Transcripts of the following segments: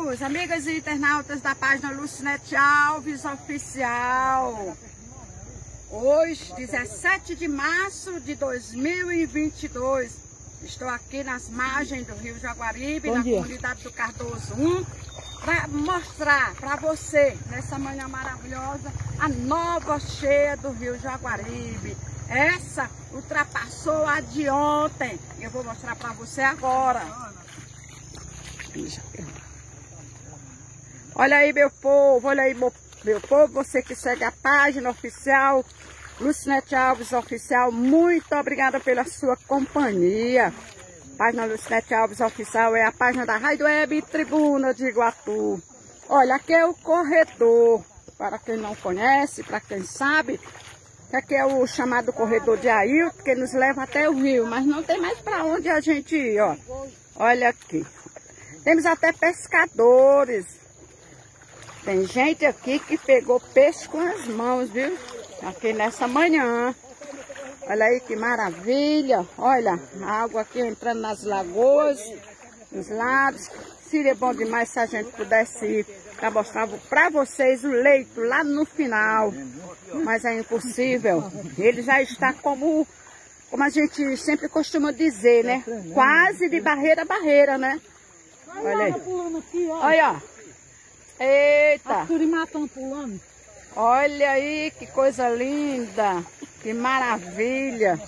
amigos, amigas e internautas da página Lucinete Alves Oficial. Hoje, 17 de março de 2022, estou aqui nas margens do Rio Jaguaribe, na comunidade do Cardoso 1, para mostrar para você, nessa manhã maravilhosa, a nova cheia do Rio Jaguaribe. Essa ultrapassou a de ontem. Eu vou mostrar para você agora. Olha aí, meu povo, olha aí, meu povo, você que segue a página oficial, Lucinete Alves Oficial, muito obrigada pela sua companhia. Página Lucinete Alves Oficial é a página da Rádio Web Tribuna de Iguatu. Olha, aqui é o corredor, para quem não conhece, para quem sabe, aqui é o chamado corredor de Ailton, que nos leva até o rio, mas não tem mais para onde a gente ir, ó. Olha aqui. Temos até pescadores. Tem gente aqui que pegou peixe com as mãos, viu? Aqui nessa manhã. Olha aí que maravilha. Olha, a água aqui entrando nas lagoas, nos lados. Seria bom demais se a gente pudesse ir para mostrar para vocês o leito lá no final. Mas é impossível. Ele já está como a gente sempre costuma dizer, né? Quase de barreira a barreira, né? Olha aí. Olha, ó. Eita. Matando pulando. Olha aí que coisa linda. Que maravilha.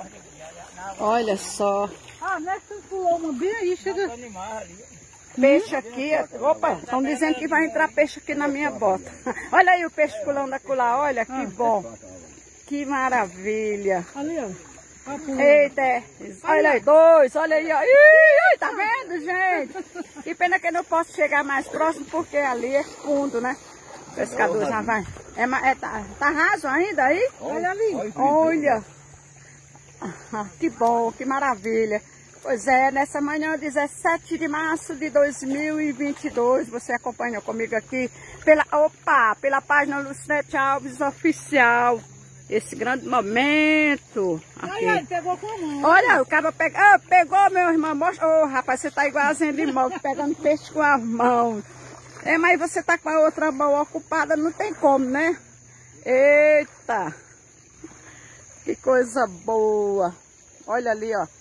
Olha só. Ah, não é que pulou uma bem aí, chega. Peixe aqui. Opa, estão dizendo que vai entrar peixe aqui na minha bota. Olha aí o peixe pulando acolá. Olha que bom. Que maravilha. Ali, ó. Eita, olha aí, dois, olha aí, ó. Ih, tá vendo, gente? Que pena que eu não posso chegar mais próximo, porque ali é fundo, né? O pescador já vai. Tá raso ainda aí? Olha ali. Olha. Que bom, que maravilha. Pois é, nessa manhã, 17 de março de 2022, você acompanhou comigo aqui pela página Lucinete Alves Oficial. Esse grande momento. Aqui. Ai, pegou com a mão. Olha, o cara pegou, meu irmão. Ô, rapaz, você tá igualzinho de mão, pegando peixe com as mãos. É, mas você tá com a outra mão ocupada, não tem como, né? Eita. Que coisa boa. Olha ali, ó.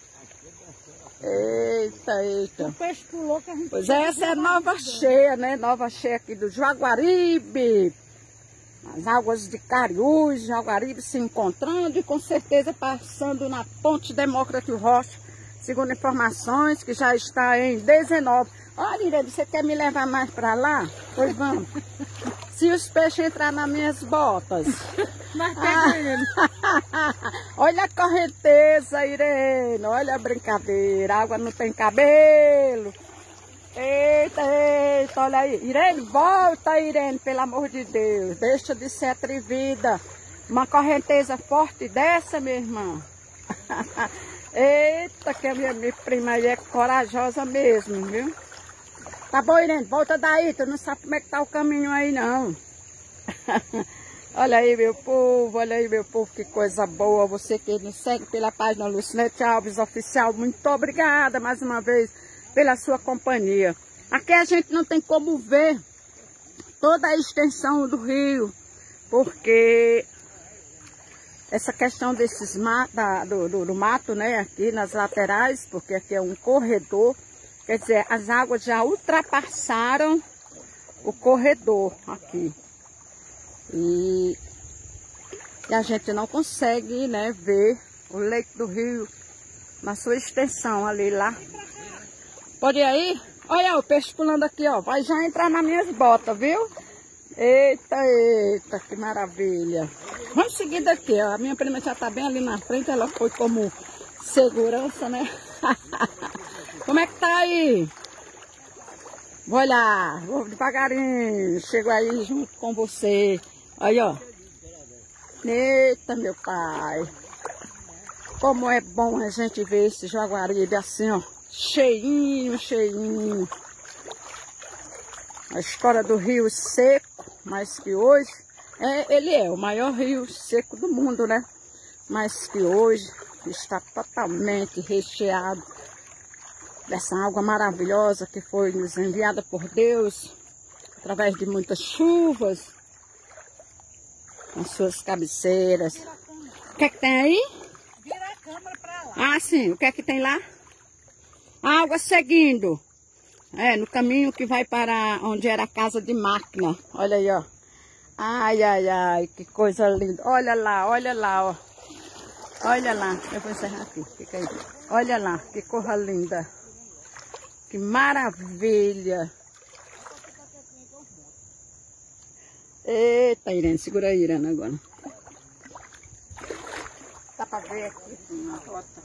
Eita, eita. O peixe pulou que a gente... Pois é, essa é a nova cheia, né? Nova cheia aqui do Jaguaribe. As águas de Cariús, Jaguaribe se encontrando e com certeza passando na Ponte Demócrito Rocha, segundo informações que já está em 19. Olha, Irene, você quer me levar mais para lá? Pois vamos. Se os peixes entrar nas minhas botas. Mas pega ele. Olha a correnteza, Irene. Olha a brincadeira. A água não tem cabelo. Eita, eita, olha aí. Irene, volta, Irene, pelo amor de Deus. Deixa de ser atrevida. Uma correnteza forte dessa, minha irmã. Eita, que a minha prima aí é corajosa mesmo, viu? Tá bom, Irene, volta daí. Tu não sabe como é que tá o caminho aí, não. Olha aí, meu povo, olha aí, meu povo, que coisa boa. Você que nos segue pela página Lucinete Alves Oficial, muito obrigada mais uma vez pela sua companhia. Aqui a gente não tem como ver toda a extensão do rio, porque essa questão desses do mato, né, aqui nas laterais, porque aqui é um corredor, quer dizer, as águas já ultrapassaram o corredor aqui. E a gente não consegue, né, ver o leito do rio na sua extensão ali lá. Pode ir aí? Olha o peixe pulando aqui, ó. Vai já entrar nas minhas botas, viu? Eita, eita, que maravilha. Vamos seguir daqui, ó. A minha prima já tá bem ali na frente. Ela foi como segurança, né? Como é que tá aí? Vou olhar. Vou devagarinho. Chego aí junto com você. Aí, ó. Eita, meu pai. Como é bom a gente ver esse Jaguaribe assim, ó. Cheinho, cheinho. A história do rio seco, mas que hoje ele é o maior rio seco do mundo, né? Mas que hoje está totalmente recheado dessa água maravilhosa que foi nos enviada por Deus, através de muitas chuvas, com suas cabeceiras. O que é que tem aí? Vira a câmera pra lá. Ah, sim. O que é que tem lá? A água seguindo. No caminho que vai para onde era a casa de máquina. Olha aí, ó. Ai, ai, ai, que coisa linda. Olha lá, ó. Olha lá. Eu vou encerrar aqui. Fica aí. Olha lá, que coisa linda. Que maravilha. Eita, Irene. Segura aí, Irene, agora. Dá pra ver aqui na rota.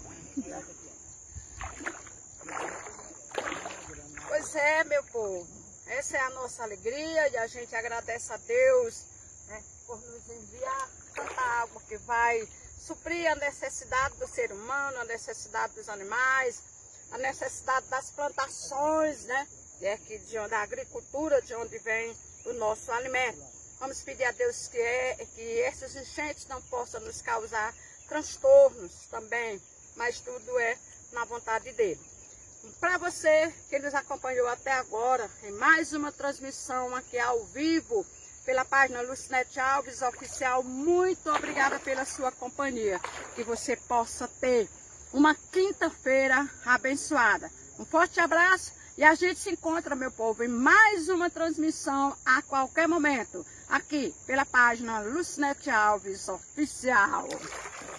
Pois é, meu povo, essa é a nossa alegria e a gente agradece a Deus, né, por nos enviar tanta água que vai suprir a necessidade do ser humano, a necessidade dos animais, a necessidade das plantações, né, da agricultura, de onde vem o nosso alimento. Vamos pedir a Deus que esses enchentes não possam nos causar transtornos também, mas tudo é na vontade dele. Para você que nos acompanhou até agora, em mais uma transmissão aqui ao vivo, pela página Lucinete Alves Oficial, muito obrigada pela sua companhia. Que você possa ter uma quinta-feira abençoada. Um forte abraço e a gente se encontra, meu povo, em mais uma transmissão a qualquer momento, aqui pela página Lucinete Alves Oficial.